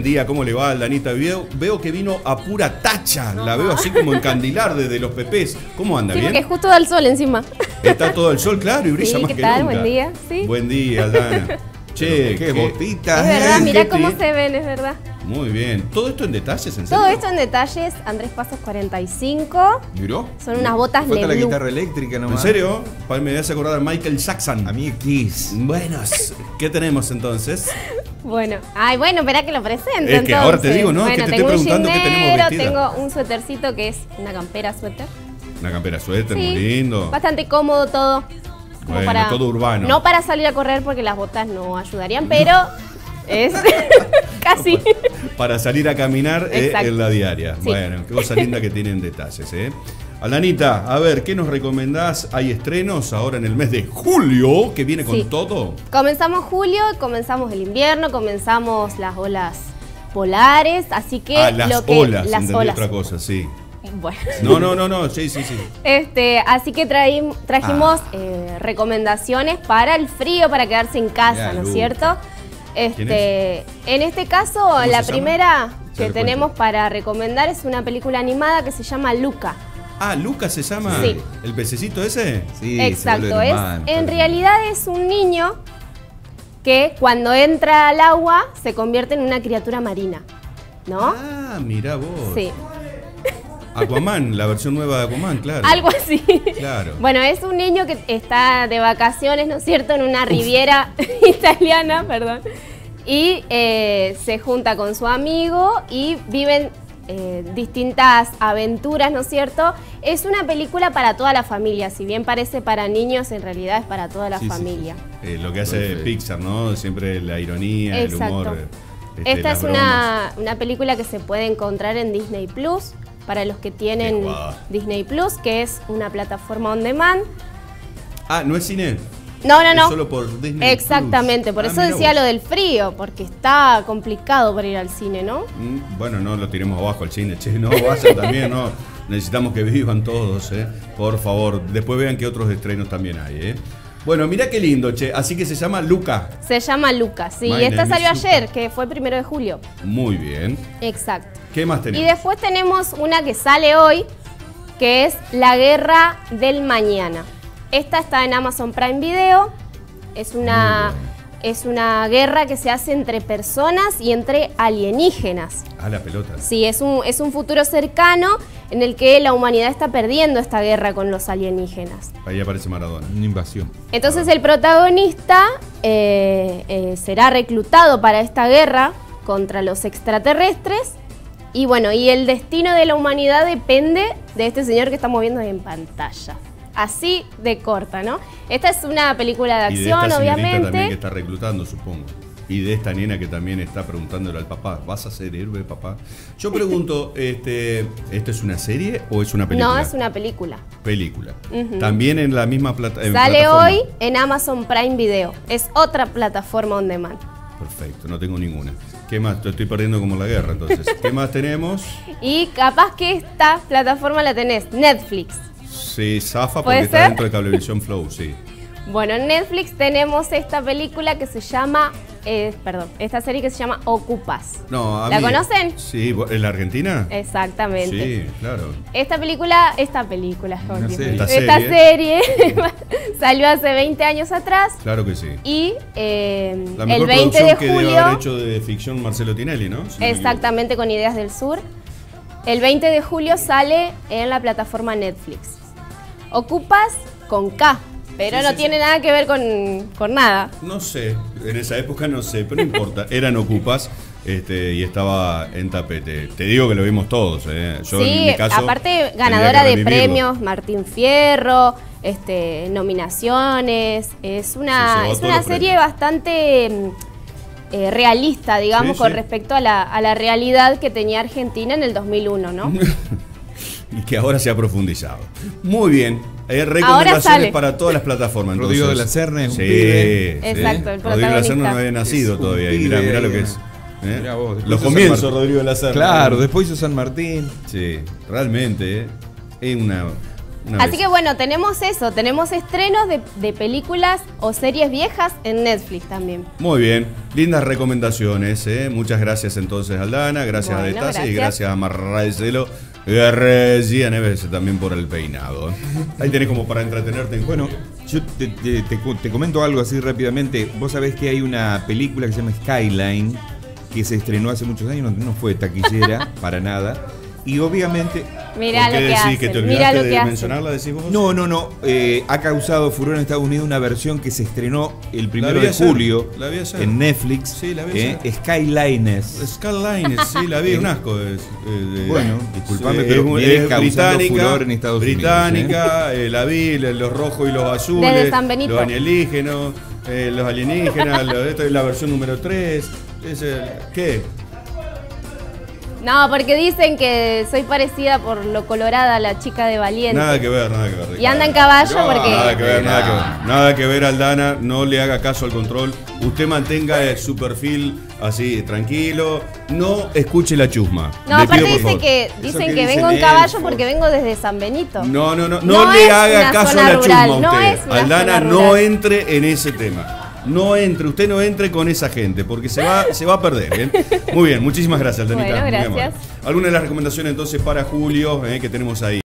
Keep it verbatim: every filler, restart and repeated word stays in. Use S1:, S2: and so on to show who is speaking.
S1: día, ¿cómo le va, Aldanita? Veo, veo que vino a pura tacha, la veo así como encandilar desde los pepés. ¿Cómo anda?
S2: Sí,
S1: ¿Bien?
S2: porque justo da el sol encima.
S1: Está todo el sol, claro, y brilla
S2: Sí,
S1: más
S2: ¿qué
S1: que
S2: tal?
S1: nunca.
S2: Buen día, sí.
S1: Buen día, Aldana. Che,
S3: qué botitas.
S2: Es verdad,
S1: ¿eh?
S2: mirá
S1: ¿Qué
S2: cómo
S1: te-
S2: se ven, es verdad.
S1: Muy bien. ¿Todo esto en detalles, en serio?
S2: Todo esto en detalles, Andrés Pasos cuarenta y cinco.
S1: ¿Miró?
S2: Son unas botas
S3: Falta la
S2: Leblanc.
S3: guitarra eléctrica
S1: ¿En
S3: nomás.
S1: serio? Pa- Me hace acordar a Michael Jackson.
S3: A mí Kiss.
S1: Buenos. ¿Qué tenemos entonces?
S2: Bueno, ay, bueno, espera que lo presente.
S1: Es que ahora te
S2: entonces.
S1: digo, ¿no?
S2: Bueno,
S1: Que te estoy
S2: tengo un
S1: preguntando qué tenemos
S2: jeanero,
S1: vestida.
S2: tengo un suétercito que es una campera suéter.
S1: Una campera suéter,
S2: Sí,
S1: muy lindo.
S2: bastante cómodo todo. Como
S1: Bueno, todo urbano.
S2: No para salir a correr porque las botas no ayudarían, pero es casi.
S1: Para salir a caminar eh,
S2: Exacto.
S1: en la diaria.
S2: Sí.
S1: Bueno, qué cosa linda que tienen detalles, ¿eh? Alanita, a ver, ¿qué nos recomendás? Hay estrenos ahora en el mes de julio, que viene con
S2: Sí.
S1: todo.
S2: Comenzamos julio, comenzamos el invierno, comenzamos las olas polares, así que
S1: Ah, las
S2: lo que
S1: olas,
S2: las
S1: entendí
S2: olas.
S1: otra cosa, sí.
S2: Bueno.
S1: No, no, no, no, sí, sí, sí.
S2: Este, así que traim- trajimos
S1: Ah.
S2: eh, recomendaciones para el frío, para quedarse en casa,
S3: Mirá,
S2: ¿no es
S3: Luca.
S2: cierto? Este, en este caso,
S1: se
S2: la
S1: llama?
S2: primera
S1: Ya
S2: que
S1: le
S2: tenemos
S1: cuento.
S2: para recomendar es una película animada que se llama Luca.
S1: Ah, ¿Lucas se llama
S2: Sí.
S1: el pececito ese?
S3: Sí,
S2: Exacto,
S3: se vuelve
S2: es,
S3: hermano,
S2: en
S3: pero-
S2: realidad es un niño que cuando entra al agua se convierte en una criatura marina, ¿no?
S1: Ah, mirá vos.
S2: Sí,
S1: Aquaman, la versión nueva de Aquaman, claro.
S2: algo así.
S1: Claro.
S2: Bueno, es un niño que está de vacaciones, ¿no es cierto?, en una riviera italiana, perdón, y eh, se junta con su amigo y viven eh, distintas aventuras, ¿no es cierto? Es una película para toda la familia, si bien parece para niños, en realidad es para toda la
S1: Sí, sí,
S2: familia.
S1: sí. Eh, lo que hace
S3: Perfecto.
S1: Pixar, ¿no? Siempre la ironía,
S2: Exacto.
S1: el humor. este,
S2: Esta
S1: las
S2: es
S1: bromas.
S2: una, una película que se puede encontrar en Disney Plus, para los que tienen
S1: Qué guau.
S2: Disney Plus, que es una plataforma on demand.
S1: Ah, ¿no es cine?
S2: No, no,
S1: Es
S2: no.
S1: solo por Disney
S2: Exactamente,
S1: Plus.
S2: por
S1: Ah,
S2: eso
S1: mirá
S2: decía
S1: vos.
S2: lo del frío, porque está complicado para ir al cine, ¿no?
S1: Mm, Bueno, no lo tiremos abajo al cine, che, no, vayan también, no. Necesitamos que vivan todos, ¿eh? Por favor. Después vean que otros estrenos también hay, ¿eh? Bueno, mirá qué lindo, che. Así que se llama Luca.
S2: Se llama Lucas, sí,
S1: My
S2: y esta
S1: name
S2: salió
S1: is
S2: ayer,
S1: Luca.
S2: que fue el primero de julio.
S1: Muy bien.
S2: Exacto.
S1: ¿Qué más
S2: Y
S1: tenemos?
S2: después tenemos una que sale hoy, que es La Guerra del Mañana. Esta está en Amazon Prime Video. Es una, es una guerra que se hace entre personas y entre alienígenas.
S1: Ah, la pelota.
S2: Sí, es un, es un futuro cercano en el que la humanidad está perdiendo esta guerra con los alienígenas.
S1: Ahí aparece Maradona.
S3: Una invasión.
S2: Entonces el protagonista eh, eh, será reclutado para esta guerra contra los extraterrestres y bueno, y el destino de la humanidad depende de este señor que estamos viendo en pantalla. Así de corta, ¿no? Esta es una película de
S1: Y de
S2: acción,
S1: esta señorita
S2: obviamente.
S1: también que está reclutando, supongo. Y de esta nena que también está preguntándole al papá, ¿vas a ser héroe, papá? Yo pregunto, este, ¿esto es una serie o es una película?
S2: No, es una película.
S1: Película.
S2: Ujú.
S1: También en la misma plata en
S2: Sale
S1: plataforma.
S2: hoy en Amazon Prime Video. Es otra plataforma on demand.
S1: Perfecto, no tengo ninguna. ¿Qué más? Te estoy perdiendo como la guerra, entonces. ¿Qué más tenemos?
S2: Y capaz que esta plataforma la tenés, Netflix.
S1: Sí, zafa porque
S2: ¿Puede
S1: está
S2: ser?
S1: dentro de Cablevisión Flow, sí.
S2: Bueno, en Netflix tenemos esta película que se llama, eh, perdón, esta serie que se llama Ocupas.
S1: No, a
S2: ¿La
S1: mí-
S2: conocen?
S1: Sí, ¿en la Argentina?
S2: Exactamente.
S1: Sí, claro.
S2: Esta película, esta película, oh,
S3: Una
S2: Dios
S3: serie.
S2: mío.
S1: Esta
S2: esta
S1: serie.
S2: serie salió hace veinte años atrás
S1: Claro que sí.
S2: y eh,
S1: La
S2: el
S1: mejor
S2: veinte de
S1: producción que debe
S2: julio,
S1: haber hecho de ficción Marcelo Tinelli, ¿no? Si no me
S2: exactamente con Ideas del Sur, el veinte de julio sale en la plataforma Netflix. Ocupas con K, pero
S1: Sí,
S2: no
S1: sí,
S2: tiene
S1: sí.
S2: nada que ver con, con nada.
S1: equivoco. No sé, en esa época no sé, pero no importa. Eran Ocupas este, y estaba en tapete. Te digo que lo vimos todos, ¿eh? Yo en
S2: Sí,
S1: mi caso,
S2: aparte
S1: tendría
S2: ganadora
S1: que
S2: de
S1: revivirlo.
S2: premios, Martín Fierro, este, nominaciones. Es
S1: Se
S2: una,
S1: llevó
S2: es
S1: todos
S2: una
S1: los
S2: serie
S1: premios.
S2: bastante mm, eh, realista, digamos,
S1: Sí,
S2: con
S1: sí.
S2: respecto a la, a la realidad que tenía Argentina en el dos mil uno, ¿no?
S1: Y que ahora se ha profundizado. Muy bien. Hay
S2: Ahora
S1: recomendaciones
S2: sale.
S1: para todas las plataformas.
S3: Rodrigo
S1: entonces.
S3: de la Serna es un
S1: Sí,
S3: pibe.
S1: sí.
S2: Exacto, el
S1: Rodrigo de la Serna
S2: protagonista.
S1: no había nacido
S3: Es un
S1: todavía. Y
S3: pibe
S1: mirá, mirá lo
S3: ahí,
S1: que
S3: ¿eh?
S1: es. ¿eh?
S3: Mirá vos, después
S1: Los
S3: hizo San
S1: comienzos,
S3: Martín.
S1: Rodrigo de la Serna.
S3: Claro, después hizo San Martín.
S1: Sí, realmente, ¿eh? Es una, Una
S2: Así
S1: vez.
S2: que bueno, tenemos eso, tenemos estrenos de, de películas o series viejas en Netflix también.
S1: Muy bien, lindas recomendaciones, ¿eh? Muchas gracias entonces Aldana, gracias
S2: Bueno,
S1: a Destase y
S2: gracias.
S1: gracias a Marraicelo García Neves también por el peinado. Ahí tenés como para entretenerte. En
S4: Bueno, yo te, te- te cu- te comento algo así rápidamente. Vos sabés que hay una película que se llama Skyline, que se estrenó hace muchos años, no, no fue taquillera para nada. Y obviamente...
S2: Mirá
S1: ¿Por
S2: lo
S1: qué
S2: que
S1: decís
S2: hacen,
S1: que te
S2: mirá
S1: olvidaste
S2: lo que
S1: de
S2: hacen.
S1: mencionarla? Decís vos.
S4: No, no, no. eh, ha causado furor en Estados Unidos una versión que se estrenó el primero
S1: vi
S4: de
S1: hacer,
S4: julio
S1: la vi hacer.
S4: en Netflix.
S1: Sí, la vi
S4: eh,
S1: hacer.
S4: Skylines.
S1: Skyline, sí, la vi, es un asco. Es, eh, de-
S4: Bueno, disculpame,
S1: es-
S4: pero
S1: es,
S4: viene
S1: es
S4: causando furor en Estados Unidos,
S1: británica, eh, la vi, le- los rojos y los azules,
S2: Desde San Benito.
S1: los alienígenas, eh, los alienígenas, lo- esto es la versión número tres. Es el- ¿Qué?
S2: No, porque dicen que soy parecida por lo colorada a la chica de Valiente.
S1: Nada que ver, nada que ver.
S2: Y anda en caballo
S4: No,
S2: porque...
S1: Nada que ver, nada que ver. Nada que ver, Aldana. No le haga caso al control. Usted mantenga eh, su perfil así, tranquilo. No escuche la chusma.
S2: No,
S1: Le
S2: aparte
S1: pido, por
S2: dice
S1: favor.
S2: que, dicen
S4: que
S2: que
S4: dicen
S2: vengo en caballo
S4: elfos.
S2: porque vengo desde San Benito.
S1: No, no, no. No,
S2: No
S1: le
S2: es
S1: haga
S2: una
S1: caso a
S2: zona
S1: la chusma
S2: rural,
S1: a
S2: no
S1: usted.
S2: es una
S1: Aldana,
S2: zona
S1: no
S2: rural.
S1: entre en ese tema. No entre, usted no entre con esa gente, porque se va, se va a perder. ¿Bien? Muy bien, muchísimas gracias, Aldanita.
S2: Bueno,
S1: Muy
S2: gracias.
S1: amable. Algunas de las recomendaciones entonces para Julio, eh, que tenemos ahí.